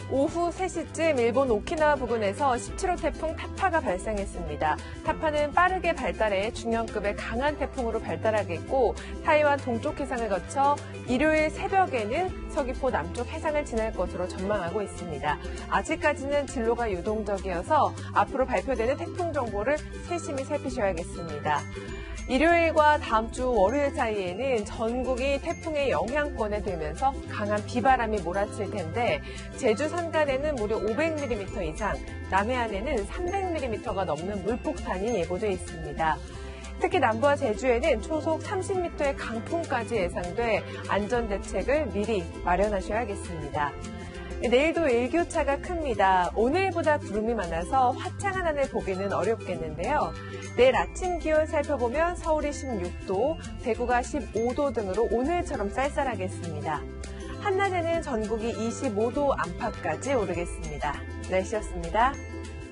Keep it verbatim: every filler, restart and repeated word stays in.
오후 세 시쯤 일본 오키나와 부근에서 십칠 호 태풍 타파가 발생했습니다. 타파는 빠르게 발달해 중형급의 강한 태풍으로 발달하겠고 타이완 동쪽 해상을 거쳐 일요일 새벽에는 서귀포 남쪽 해상을 지날 것으로 전망하고 있습니다. 아직까지는 진로가 유동적이어서 앞으로 발표되는 태풍 정보를 세심히 살피셔야겠습니다. 일요일과 다음 주 월요일 사이에는 전국이 태풍의 영향권에 들면서 강한 비바람이 몰아칠 텐데 제주 산간에는 무려 오백 밀리미터 이상, 남해안에는 삼백 밀리미터가 넘는 물폭탄이 예보돼 있습니다. 특히 남부와 제주에는 초속 삼십 미터의 강풍까지 예상돼 안전대책을 미리 마련하셔야겠습니다. 내일도 일교차가 큽니다. 오늘보다 구름이 많아서 화창한 하늘 보기는 어렵겠는데요. 내일 아침 기온 살펴보면 서울이 십육 도, 대구가 십오 도 등으로 오늘처럼 쌀쌀하겠습니다. 한낮에는 전국이 이십오 도 안팎까지 오르겠습니다. 날씨였습니다.